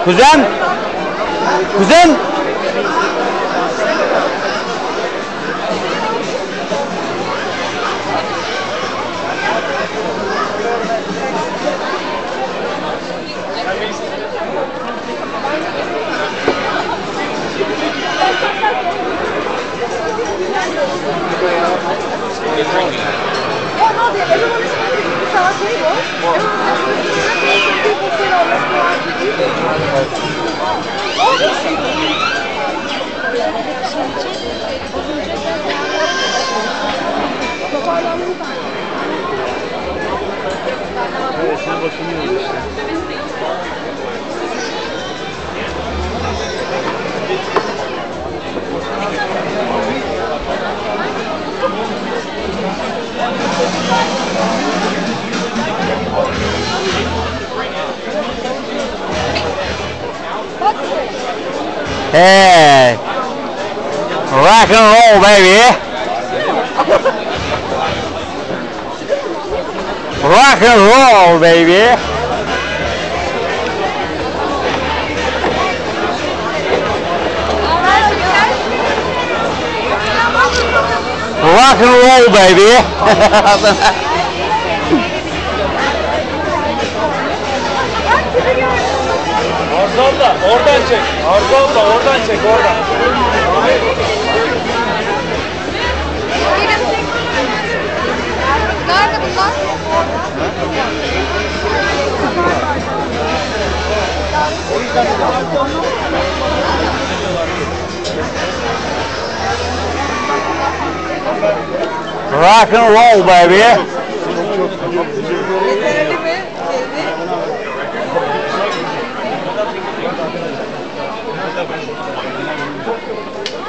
Kuzen. Kuzen. Hey, rock and roll, baby. Rock and roll, baby. Rock and roll, baby. Arzalla oradan çek. Arzalla oradan çek oradan. Nerede bunlar? Rock and roll, baby. Yeterli mi? Şeydi.